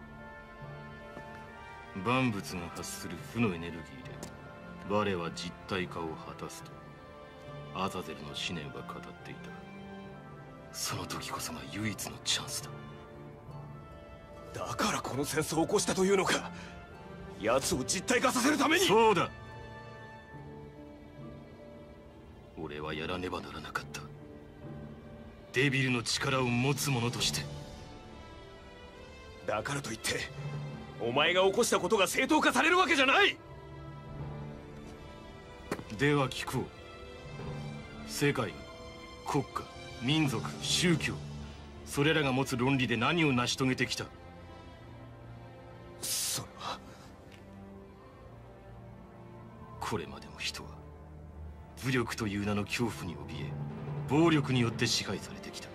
Speaker 4: 万物が発する負のエネルギーで我は実体化を果たすとアザゼルの思念は語っていた。その時こそが唯一のチャンスだ。
Speaker 2: だからこの戦争を起こしたというのか。奴を実体化させるために。
Speaker 4: そうだ。俺はやらねばならなかった。デビルの力を持つ者として。
Speaker 2: だからといってお前が起こしたことが正当化されるわけじゃない。
Speaker 4: では聞こう。世界、国家、民族、宗教、それらが持つ論理で何を成し遂げてきた。
Speaker 2: それは
Speaker 4: これまでも人は武力という名の恐怖に怯え暴力によって支配されてきた。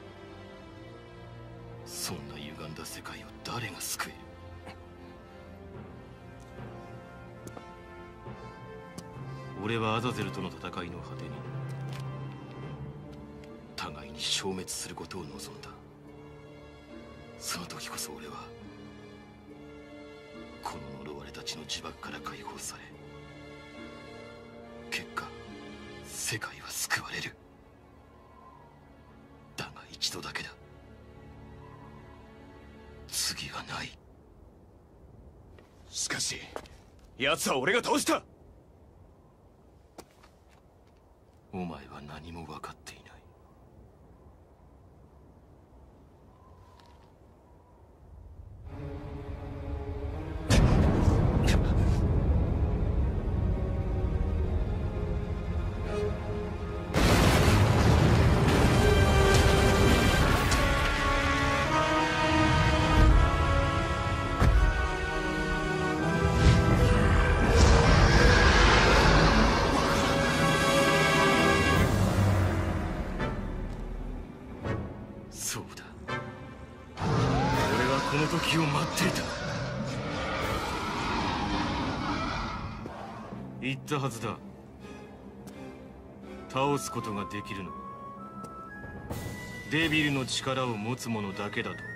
Speaker 4: そんな歪んだ世界を誰が救える。俺はアザゼルとの戦いの果てに互いに消滅することを望んだ。その時こそ俺はこの呪われた血の呪縛から解放され、結果世界は救われる。だが一度だけだ。次はない。
Speaker 2: しかし奴は俺が倒した。
Speaker 4: お前は何も分かっていない。時を待っていた。言ったはずだ。倒すことができるのはデビルの力を持つ者だけだと。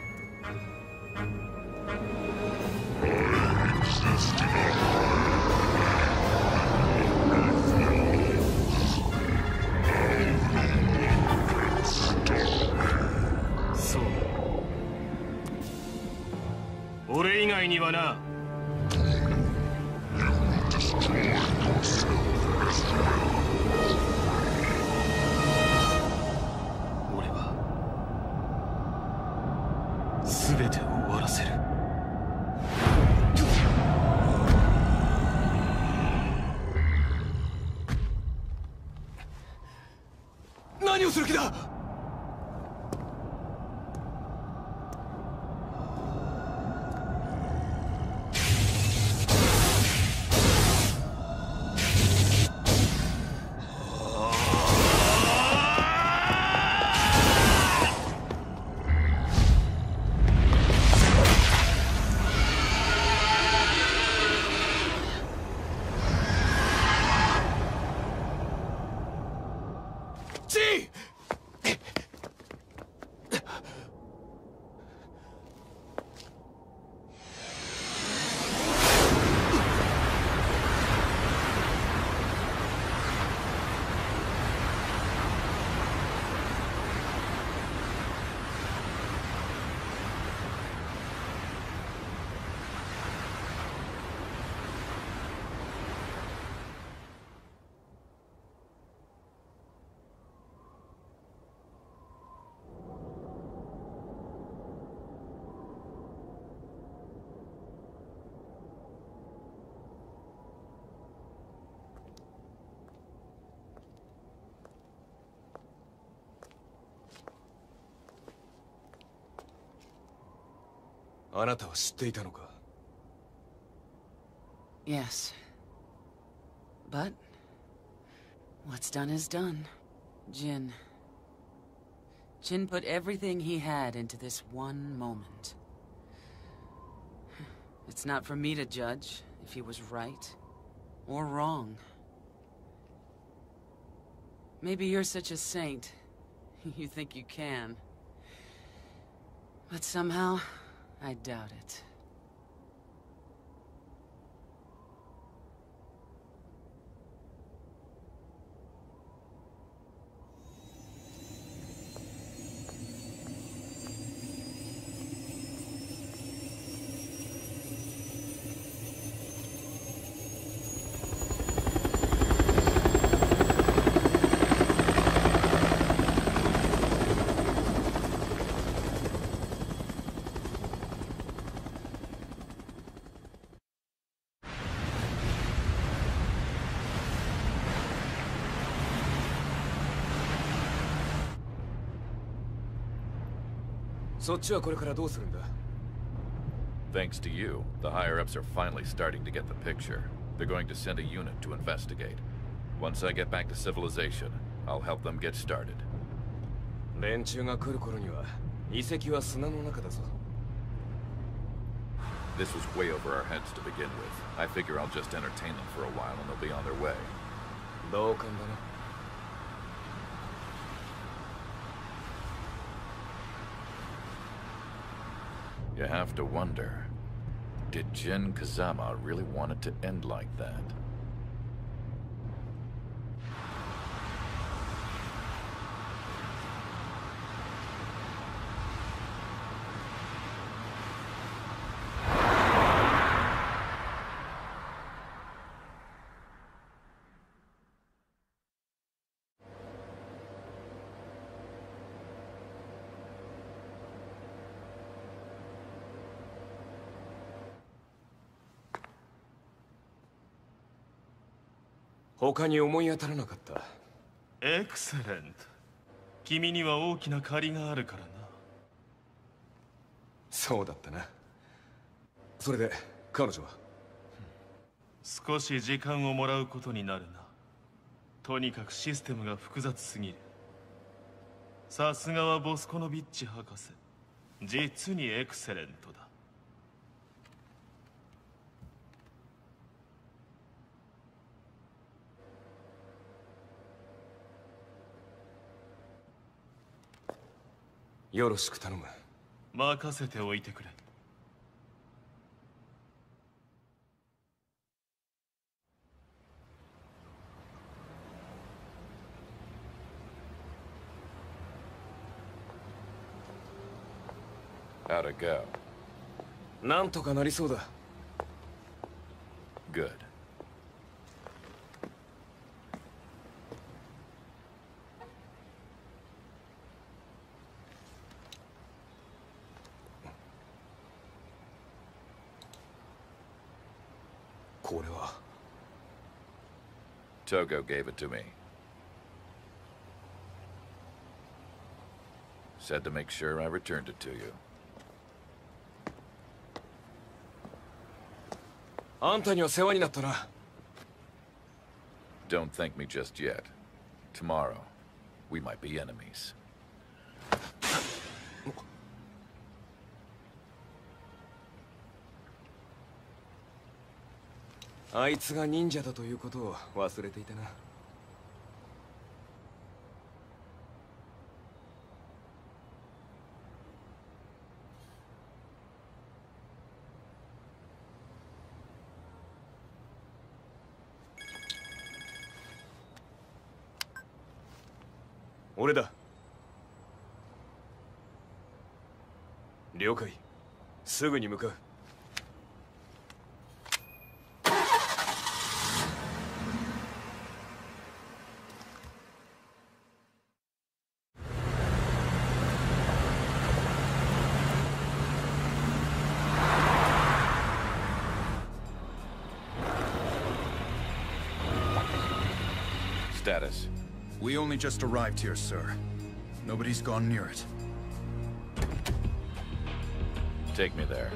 Speaker 4: そう、俺以外にはな。俺は全てを終わらせる。
Speaker 2: 何をする気だ。あなたは知っていたのか。
Speaker 6: Yes. But what's done is done. Jin. Jin put everything he had into this one moment. It's not for me to judge if he was right or wrong. Maybe you're such a saint, you think you can. But somehow, I doubt it.
Speaker 2: Thanks
Speaker 14: to you, the higher-ups are finally starting to get the picture. They're going to send a unit to investigate. Once I get back to civilization, I'll help them get started. This was way over our heads to begin with. I figure I'll just entertain them for a while and they'll be on their way. You have to wonder, did Jin Kazama really want it to end like that?
Speaker 2: 他に思い当たらなかった。
Speaker 15: エクセレント。君には大きな借りがあるからな。
Speaker 2: そうだったな。それで彼女は？
Speaker 15: 少し時間をもらうことになるな。とにかくシステムが複雑すぎる。さすがはボスコノビッチ博士。実にエクセレントだ。
Speaker 2: よろしく頼む。
Speaker 15: 任せておいてくれ。
Speaker 14: How'd it go?
Speaker 2: なんとかなりそうだ。
Speaker 14: Good.
Speaker 2: これは。
Speaker 14: Togo gave it to me. Said to make sure I returned it to you.
Speaker 2: あんたには世話になったな。
Speaker 14: Don't thank me just yet. Tomorrow, we might be enemies.
Speaker 2: あいつが忍者だということを忘れていたな。俺だ。了解。すぐに向かう。
Speaker 14: Status.
Speaker 16: We only just arrived here, sir. Nobody's gone near it.
Speaker 14: Take me there.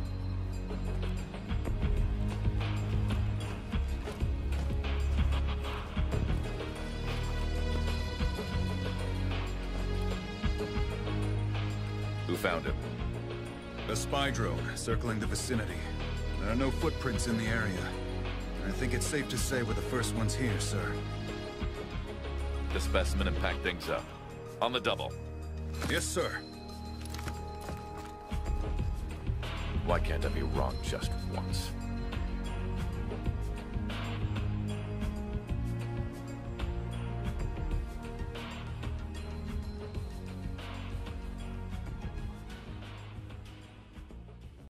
Speaker 14: Who found him?
Speaker 16: A spy drone circling the vicinity. There are no footprints in the area. I think it's safe to say we're the first ones here, sir.
Speaker 14: The specimen and pack things up. On the double.
Speaker 16: Yes, sir.
Speaker 14: Why can't I be wrong just once?